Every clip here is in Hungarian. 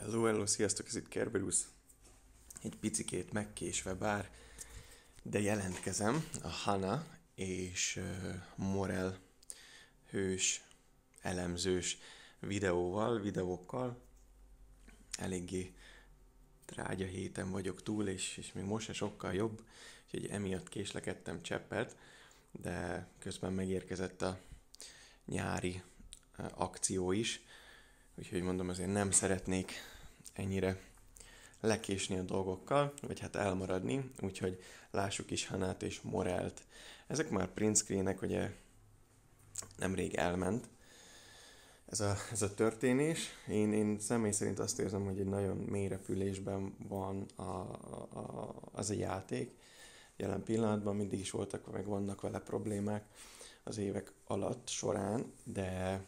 Hello, sziasztok, ez itt Kerberusz. Egy picikét megkésve bár, de jelentkezem a Hana és Morel hős, elemzős videókkal. Eléggé trágya héten vagyok túl, és még most se sokkal jobb, úgyhogy emiatt késlekedtem cseppet, de közben megérkezett a nyári akció is, úgyhogy mondom, azért nem szeretnék ennyire lekésni a dolgokkal, vagy hát elmaradni, úgyhogy lássuk is Hanát és Morelt. Ezek már print screenek, ugye nemrég elment ez a történés. Én személy szerint azt érzem, hogy egy nagyon mély repülésben van az a játék. Jelen pillanatban mindig is voltak, meg vannak vele problémák az évek alatt során, de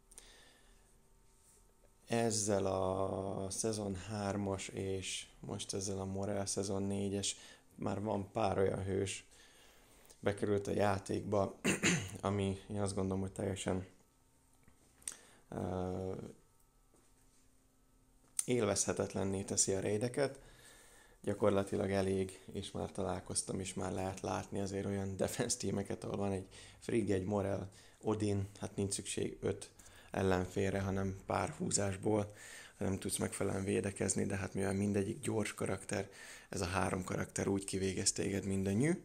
ezzel a szezon 3-as és most ezzel a Morel szezon 4-es már van pár olyan hős bekerült a játékba, ami én azt gondolom, hogy teljesen élvezhetetlenné teszi a raideket. Gyakorlatilag elég, és már találkoztam, és már lehet látni azért olyan defense teameket, ahol van egy Frigg, egy Morel, Odin, hát nincs szükség 5 ellenfélre, hanem pár húzásból nem tudsz megfelelően védekezni, de hát mivel mindegyik gyors karakter, ez a 3 karakter úgy kivégez téged mindannyi.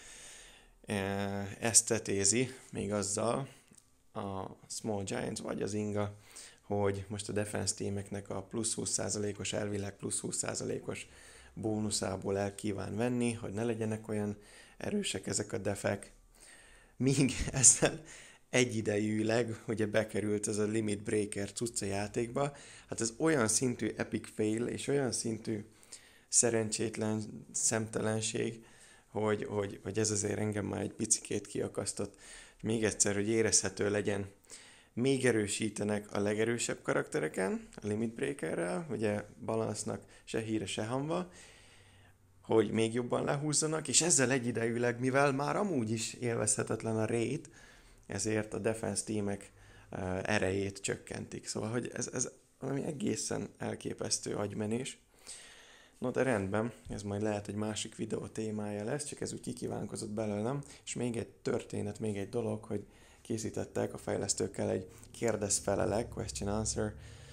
Ezt tetézi még azzal a Small Giants vagy az Inga, hogy most a defense teameknek a plusz 20%-os, elvileg plusz 20%-os bónuszából el kíván venni, hogy ne legyenek olyan erősek ezek a defek. Míg ezzel egyidejűleg ugye bekerült ez a Limit Breaker cucca játékba, hát ez olyan szintű epic fail, és olyan szintű szerencsétlen szemtelenség, hogy ez azért engem már egy picikét kiakasztott. Még egyszer, hogy érezhető legyen, még erősítenek a legerősebb karaktereken, a Limit Breakerrel, ugye balansznak se híre, se hamva, hogy még jobban lehúzzanak, és ezzel egyidejűleg, mivel már amúgy is élvezhetetlen a raid, ezért a defense teamek erejét csökkentik. Szóval, hogy ez valami egészen elképesztő agymenés. No, de rendben, ez majd lehet egy másik videó témája lesz, csak ez úgy kikívánkozott belőlem, és még egy történet, még egy dolog, hogy készítettek a fejlesztőkkel egy kérdez-felelek, question answer,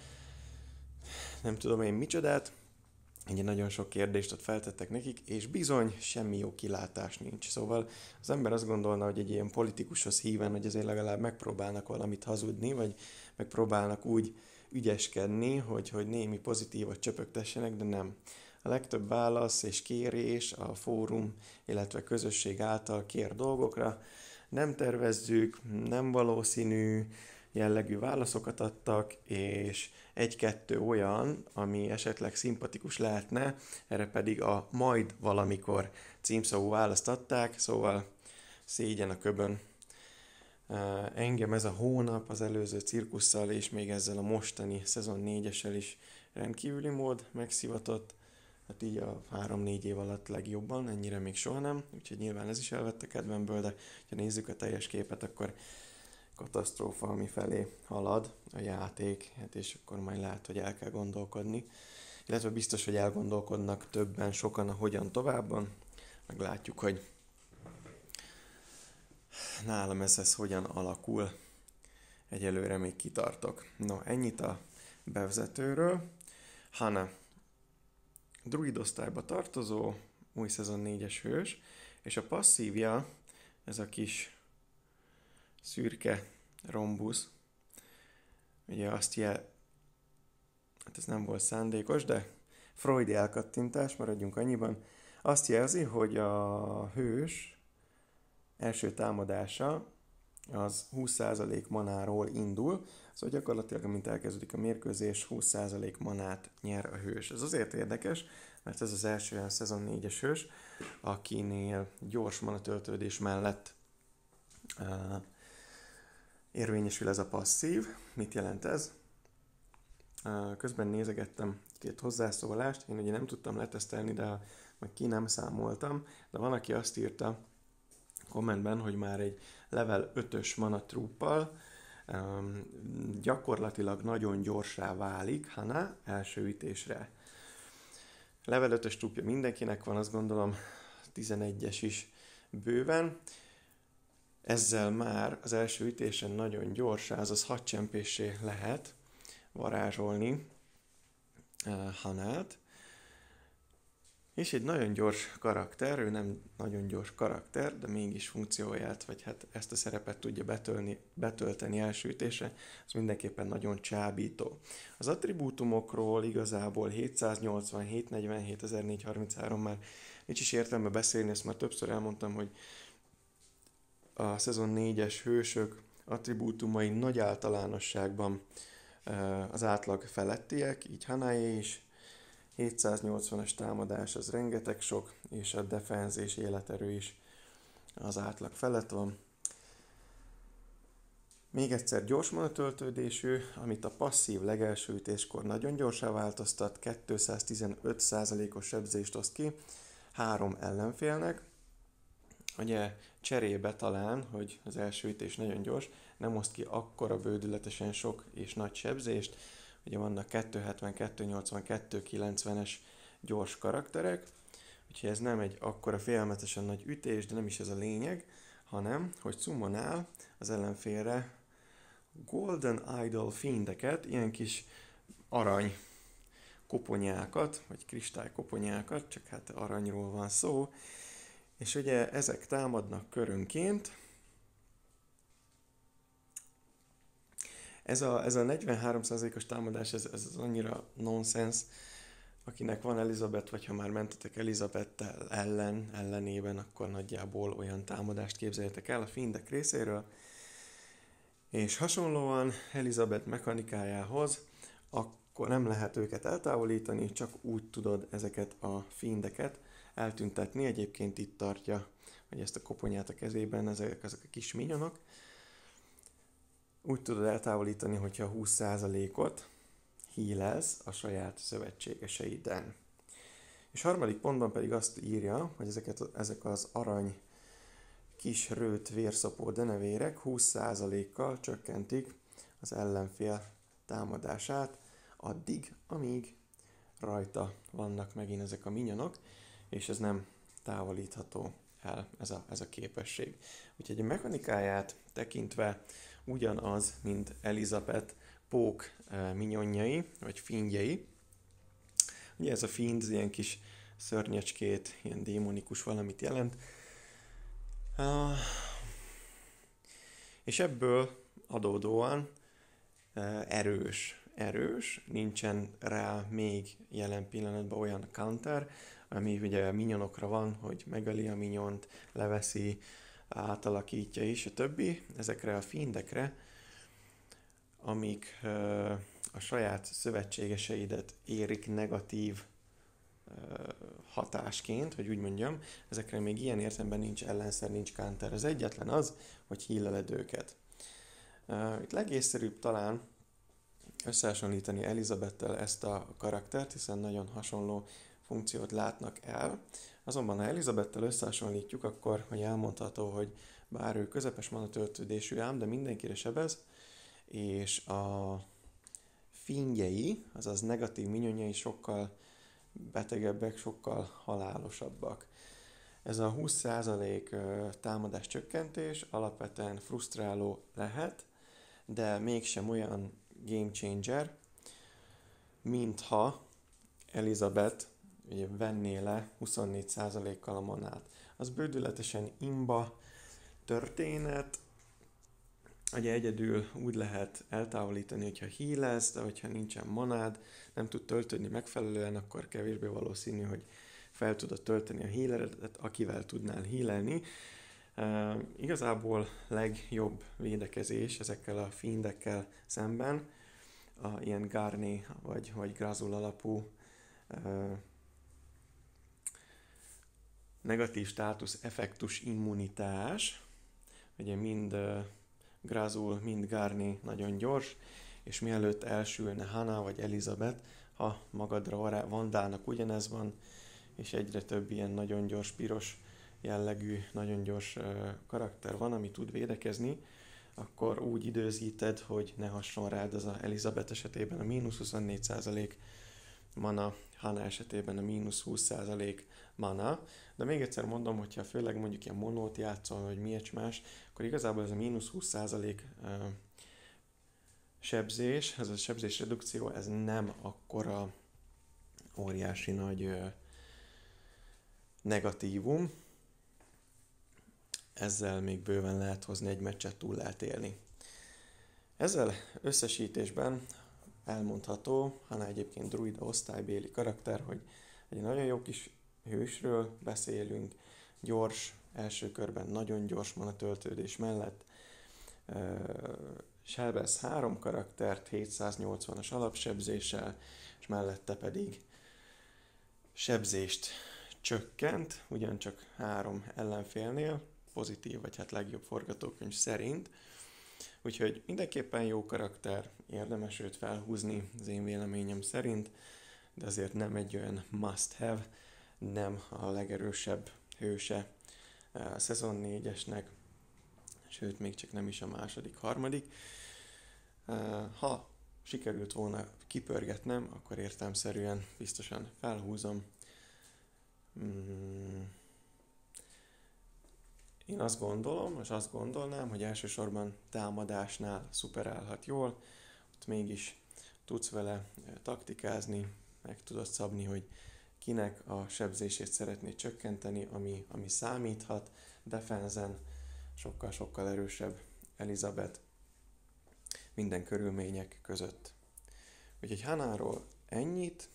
nem tudom én micsodát, egy nagyon sok kérdést ott feltettek nekik, és bizony semmi jó kilátás nincs. Szóval az ember azt gondolna, hogy egy ilyen politikushoz híven, hogy azért legalább megpróbálnak valamit hazudni, vagy megpróbálnak úgy ügyeskedni, hogy némi pozitívat csöpögtessenek, de nem. A legtöbb válasz és kérés a fórum, illetve közösség által kér dolgokra nem tervezzük, nem valószínű jellegű válaszokat adtak, és egy-kettő olyan, ami esetleg szimpatikus lehetne, erre pedig a majd valamikor címszavú választ adták, szóval szégyen a köbön. Engem ez a hónap az előző cirkusszal és még ezzel a mostani szezon 4-essel is rendkívüli mód megszivatott. Hát így a 3-4 év alatt legjobban, ennyire még soha nem, úgyhogy nyilván ez is elvette kedvemből, de ha nézzük a teljes képet, akkor katasztrófa, ami felé halad a játék, hát és akkor majd lehet, hogy el kell gondolkodni. Illetve biztos, hogy elgondolkodnak többen, sokan a hogyan továbban, meg látjuk, hogy nálam ez hogyan alakul. Egyelőre még kitartok. No, ennyit a bevezetőről. Hana. Druid osztályba tartozó, új szezon 4-es hős, és a passzívja, ez a kis szürke rombusz, ugye hát ez nem volt szándékos, de freudi elkattintás, maradjunk annyiban, azt jelzi, hogy a hős első támadása az 20% manáról indul, szóval gyakorlatilag, amint elkezdődik a mérkőzés, 20% manát nyer a hős. Ez azért érdekes, mert ez az első olyan szezon 4-es hős, akinél gyors manatöltődés mellett érvényesül ez a passzív. Mit jelent ez? Közben nézegettem 2 hozzászólást, én ugye nem tudtam letesztelni, de meg ki nem számoltam, de van, aki azt írta kommentben, hogy már egy level 5-ös mana trooppal Gyakorlatilag nagyon gyorsá válik Hana első ütésre. Level 5-ös trupja mindenkinek van, azt gondolom 11-es is bőven. Ezzel már az első ütésen nagyon gyors, azaz 6 csempéssé lehet varázsolni Hanát. És egy nagyon gyors karakter, ő nem nagyon gyors karakter, de mégis funkcióját, vagy hát ezt a szerepet tudja betölteni első ütésre, az mindenképpen nagyon csábító. Az attribútumokról igazából 787, 47, 1433 már nincs is értelme beszélni, ezt már többször elmondtam, hogy a szezon 4-es hősök attribútumai nagy általánosságban az átlag felettiek, így Hanáé is. 780-as támadás az rengeteg sok, és a defense és életerő is az átlag felett van. Még egyszer gyors manatöltődésű, amit a passzív legelső ütéskor nagyon gyorsan változtat, 215%-os sebzést oszt ki 3 ellenfélnek. Ugye cserébe talán, hogy az első ütés nagyon gyors, nem oszt ki akkora bődületesen sok és nagy sebzést. Ugye vannak 270, 280, 290-es gyors karakterek, úgyhogy ez nem egy akkora félelmetesen nagy ütés, de nem is ez a lényeg, hanem, hogy summonál az ellenfélre Golden Idol fiendeket, ilyen kis arany koponyákat, vagy kristály koponyákat, csak hát aranyról van szó, és ugye ezek támadnak körönként. Ez a 43%-os támadás, ez annyira nonsens, akinek van Elizabeth, vagy ha már mentetek Elizabeth ellenében, akkor nagyjából olyan támadást képzeljetek el a fiendek részéről. És hasonlóan Elizabeth mechanikájához, akkor nem lehet őket eltávolítani, csak úgy tudod ezeket a fiendeket eltüntetni. Egyébként itt tartja, vagy ezt a koponyát a kezében, ezek a kis minyonok. Úgy tudod eltávolítani, hogyha 20%-ot healelsz a saját szövetségeseiden. És harmadik pontban pedig azt írja, hogy ezek az arany kis rőt vérszapó denevérek 20%-kal csökkentik az ellenfél támadását, addig, amíg rajta vannak megint ezek a minyonok, és ez nem távolítható el, ez a képesség. Úgyhogy a mechanikáját tekintve ugyanaz, mint Elizabeth pók minyonjai, vagy fiendjei. Ugye ez a fiend, ilyen kis szörnyecskét, ilyen démonikus valamit jelent. És ebből adódóan erős, nincsen rá még jelen pillanatban olyan counter, ami ugye a minyonokra van, hogy megöli a minyont, leveszi, átalakítja is, a többi. Ezekre a fiendekre, amik a saját szövetségeseidet érik negatív hatásként, hogy úgy mondjam, ezekre még ilyen értelemben nincs ellenszer, nincs counter. Az egyetlen az, hogy healeled őket. Itt legészszerűbb talán összehasonlítani Elizabettel ezt a karaktert, hiszen nagyon hasonló funkciót látnak el. Azonban, ha Elizabettel összehasonlítjuk, akkor hogy elmondható, hogy bár ő közepes manatöltődésű ám, de mindenkire sebez, és a fiendjei, azaz negatív minyonjai sokkal betegebbek, sokkal halálosabbak. Ez a 20% támadás csökkentés alapvetően frusztráló lehet, de mégsem olyan game changer, mintha Elizabeth ugye venné le 24%-kal a manát. Az bődületesen imba történet, ugye egyedül úgy lehet eltávolítani, hogyha healez, de hogyha nincsen manád, nem tud töltődni megfelelően, akkor kevésbé valószínű, hogy fel tudod tölteni a healeredet, akivel tudnál healelni. Igazából legjobb védekezés ezekkel a fiendekkel szemben ilyen Garné vagy Grazul alapú negatív státusz effektus immunitás. Ugye mind Grazul, mind Garné nagyon gyors, és mielőtt elsülne Hana vagy Elizabeth, ha magadra Vandának ugyanez van, és egyre több ilyen nagyon gyors, piros jellegű, nagyon gyors karakter van, ami tud védekezni, akkor úgy időzíted, hogy ne hasson rád az a Elizabeth esetében a mínusz 24% mana, Hana esetében a mínusz 20% mana, de még egyszer mondom, hogyha főleg mondjuk ilyen monót játszol, vagy miért más, akkor igazából ez a mínusz 20% sebzés, ez a sebzés redukció, ez nem akkora óriási nagy negatívum, ezzel még bőven lehet hozni egy meccset, túl lehet élni. Ezzel összesítésben elmondható, Hana egyébként druida osztálybéli karakter, hogy egy nagyon jó kis hősről beszélünk, gyors, első körben nagyon gyors mana töltődés mellett, sebez 3 karaktert 780-as alapsebzéssel, és mellette pedig sebzést csökkent, ugyancsak 3 ellenfélnél, pozitív vagy hát legjobb forgatókönyv szerint. Úgyhogy mindenképpen jó karakter, érdemes őt felhúzni az én véleményem szerint, de azért nem egy olyan must-have, nem a legerősebb hőse a szezon 4-esnek, sőt még csak nem is a második, harmadik. Ha sikerült volna kipörgetnem, akkor értelemszerűen biztosan felhúzom. Én azt gondolom, és azt gondolnám, hogy elsősorban támadásnál szuperálhat jól, ott mégis tudsz vele taktikázni, meg tudod szabni, hogy kinek a sebzését szeretnéd csökkenteni, ami számíthat, defenzen sokkal-sokkal erősebb Elizabeth minden körülmények között. Úgyhogy Hanáról ennyit.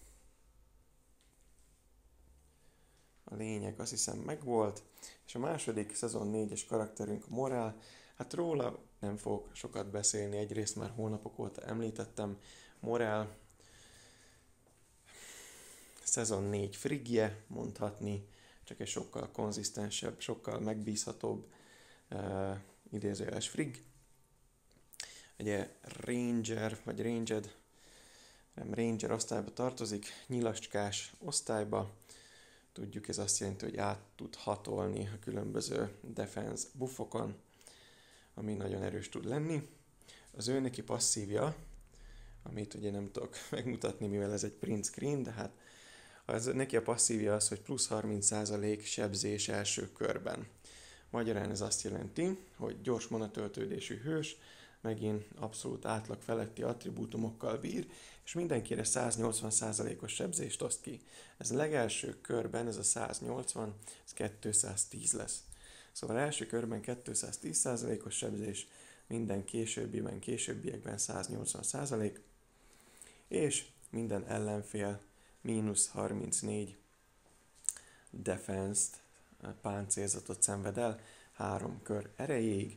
A lényeg azt hiszem megvolt, és a második szezon 4-es karakterünk a Morál. Hát róla nem fogok sokat beszélni, egyrészt már hónapok óta említettem. Morál szezon 4 frigje mondhatni, csak egy sokkal konzisztensebb, sokkal megbízhatóbb idézőjeles frigg. Ugye Ranger, vagy Ranged, nem Ranger osztályba tartozik, nyilacskás osztályba. Tudjuk, ez azt jelenti, hogy át tud hatolni a különböző defense buffokon, ami nagyon erős tud lenni. Az ő neki passzívja, amit ugye nem tudok megmutatni, mivel ez egy print screen, de hát neki a passzívja az, hogy plusz 30% sebzés első körben. Magyarán ez azt jelenti, hogy gyors manatöltődésű hős, megint abszolút átlag feletti attribútumokkal bír, és mindenkire 180%-os sebzést oszt ki. Ez a legelső körben, ez a 180, ez 210 lesz. Szóval első körben 210%-os sebzés, minden későbbiekben 180%, és minden ellenfél mínusz 34 defense-t, páncélzatot szenved el 3 kör erejéig.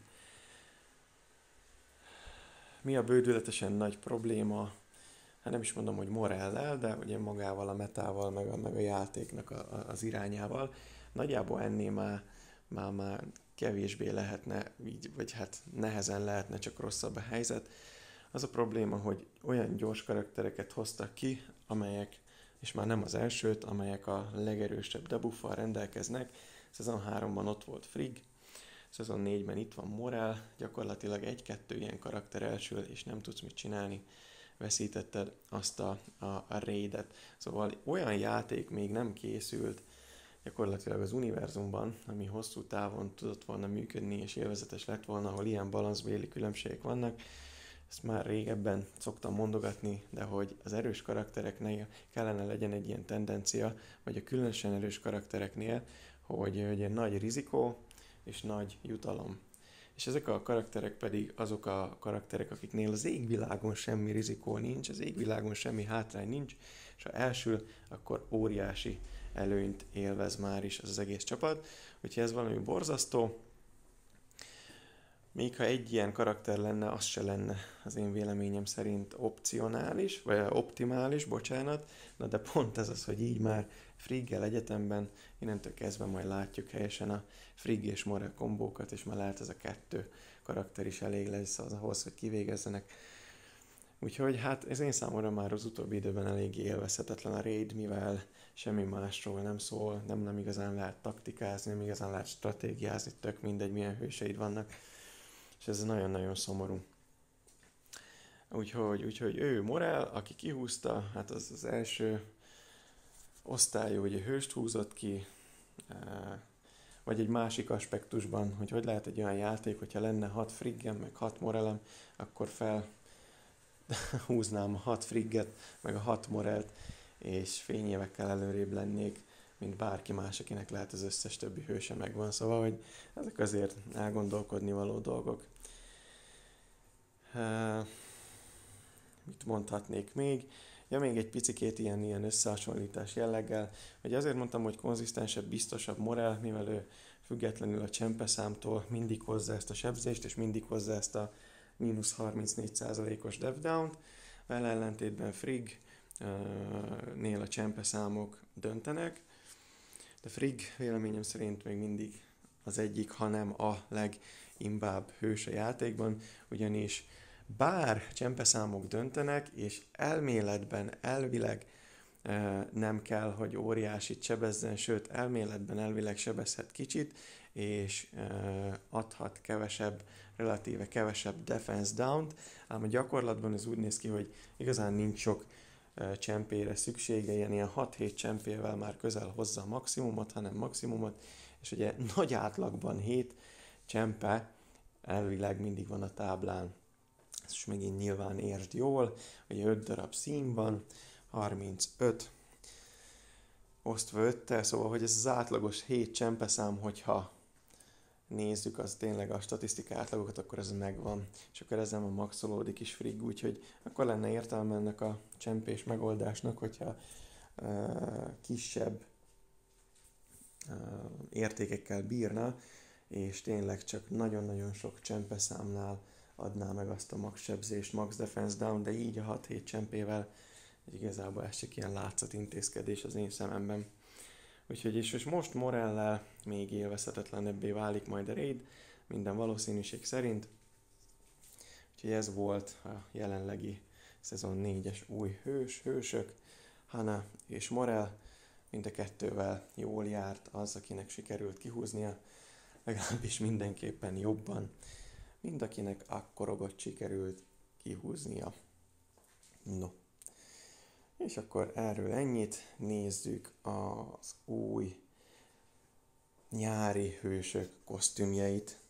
Mi a bődületesen nagy probléma? Hát nem is mondom, hogy morellel, de ugye magával, a metával, meg a játéknak az irányával. Nagyjából ennél már kevésbé lehetne, így, vagy hát nehezen lehetne, csak rosszabb a helyzet. Az a probléma, hogy olyan gyors karaktereket hoztak ki, amelyek, és már nem az elsőt, amelyek a legerősebb debuffal rendelkeznek. Szezon 3-ban ott volt Frigg, szezon 4-ben itt van Morál, gyakorlatilag 1-2 ilyen karakter elsül, és nem tudsz mit csinálni, veszítetted azt a raidet. Szóval olyan játék még nem készült gyakorlatilag az univerzumban, ami hosszú távon tudott volna működni, és élvezetes lett volna, ahol ilyen balanszbéli különbségek vannak. Ezt már régebben szoktam mondogatni, de hogy az erős karaktereknél kellene legyen egy ilyen tendencia, vagy a különösen erős karaktereknél, hogy egy nagy rizikó és nagy jutalom. És ezek a karakterek pedig azok a karakterek, akiknél az égvilágon semmi rizikó nincs, az égvilágon semmi hátrány nincs, és ha elsül, akkor óriási előnyt élvez már is az egész csapat. Úgyhogy ez valami borzasztó. Még ha egy ilyen karakter lenne, az se lenne az én véleményem szerint opcionális, vagy optimális, bocsánat, na de pont ez az, hogy így már Friggel egyetemben, innentől kezdve majd látjuk helyesen a Frigg és Morel kombókat, és már lehet ez a 2 karakter is elég lesz ahhoz, hogy kivégezzenek. Úgyhogy hát ez én számomra már az utóbbi időben eléggé élvezhetetlen a raid, mivel semmi másról nem szól, nem igazán lehet taktikázni, nem igazán lehet stratégiázni, tök mindegy milyen hőseid vannak. és ez nagyon-nagyon szomorú. Úgyhogy ő Morel, aki kihúzta, hát az első osztályú, ugye hőst húzott ki, vagy egy másik aspektusban, hogy lehet egy olyan játék, hogyha lenne 6 friggem, meg 6 morelem, akkor felhúznám a 6 frigget, meg a 6 morelt, és fényévekkel előrébb lennék, mint bárki más, akinek lehet az összes többi hőse megvan. Szóval, hogy ezek azért elgondolkodni való dolgok. Mit mondhatnék még? Ja, még egy picikét ilyen összehasonlítás jelleggel, hogy azért mondtam, hogy konzisztensebb, biztosabb Morel, mivel ő függetlenül a csempeszámtól mindig hozza ezt a sebzést, és mindig hozza ezt a mínusz 34%-os devdown-t, vele ellentétben Frigg-nél a csempeszámok döntenek, de Frigg véleményem szerint még mindig az egyik, hanem a legimbább hős a játékban, ugyanis bár csempeszámok döntenek, és elméletben, elvileg nem kell, hogy óriásit sebezzen, sőt, elméletben elvileg sebezhet kicsit, és adhat relatíve kevesebb defense down-t, ám a gyakorlatban ez úgy néz ki, hogy igazán nincs sok csempére szüksége, ilyen 6-7 csempével már közel hozza a maximumot, hanem maximumot, és ugye nagy átlagban 7 csempe elvileg mindig van a táblán. Ezt is megint nyilván értsd jól, hogy 5 darab szín van, 35 osztva 5-tel, szóval hogy ez az átlagos 7 csempeszám, hogyha nézzük az tényleg a statisztika átlagokat, akkor ez megvan, és akkor ezen van maxolódik is Frigg, úgyhogy akkor lenne értelme ennek a csempés megoldásnak, hogyha kisebb értékekkel bírna, és tényleg csak nagyon-nagyon sok csempeszámnál adná meg azt a max sebzést, max defense down, de így a 6-7 csempével igazából ez csak ilyen látszat intézkedés az én szememben. Úgyhogy és most Morellel még élvezhetetlenebbé válik majd a raid, minden valószínűség szerint. Úgyhogy ez volt a jelenlegi szezon 4-es új hősök, Hana és Morell. Mind a kettővel jól járt az, akinek sikerült kihúznia, legalábbis mindenképpen jobban, mint akinek akkorogot sikerült kihúznia. No. És akkor erről ennyit, nézzük az új nyári hősök kosztümjeit.